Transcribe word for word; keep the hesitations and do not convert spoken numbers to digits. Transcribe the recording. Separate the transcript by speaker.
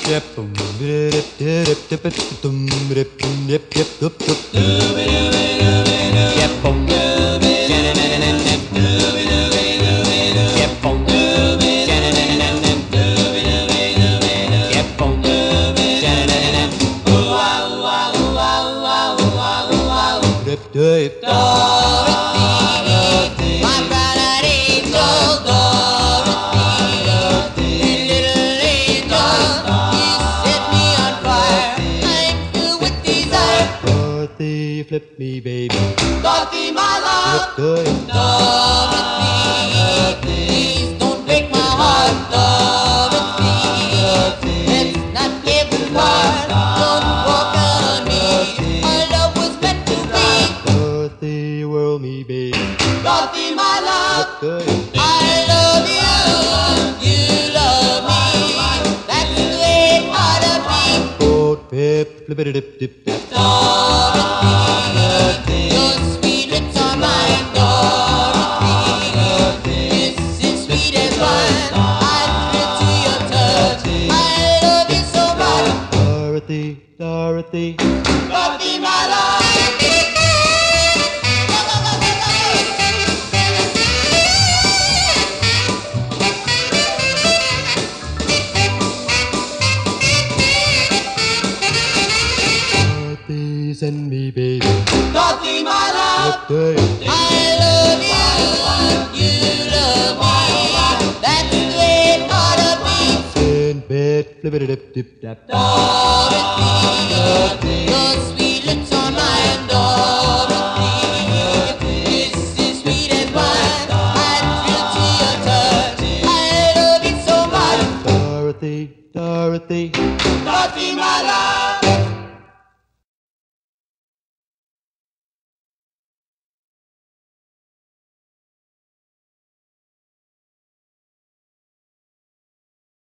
Speaker 1: Dorothy, my bright angel, Dorothy, little angel, you set me on fire. I'm filled with desire.
Speaker 2: Dorothy, flip me, baby.
Speaker 1: Dorothy, my love.
Speaker 2: Dorothy,
Speaker 1: Dorothy, please don't break my heart. Dorothy, let's not get apart. Don't walk out on me. Our love was meant to be.
Speaker 2: Dorothy, whirl me, baby.
Speaker 1: Dorothy, my love.
Speaker 2: Dorothy,
Speaker 1: I love you. You love me. That's the way it ought to be.
Speaker 2: Boat, pip, flip it, dip, dip, dip.
Speaker 1: Dorothy, your sweet lips are mine. Dorothy, this is sweet as wine. I thrill to your touch. I love you so much.
Speaker 2: Dorothy, Dorothy,
Speaker 1: Dorothy, my love.
Speaker 2: Dorothy, send me, baby.
Speaker 1: Dorothy, my love.
Speaker 2: Dorothy,
Speaker 1: I love you. You love me. That's the way it ought to be.
Speaker 2: send bed, flip it, dip, dip, dip.
Speaker 1: Dorothy, your sweet lips are mine. Dorothy, this is sweet as wine. I thrill to your touch. I love you so much.
Speaker 2: Dorothy, Dorothy.
Speaker 1: Dorothy, my love.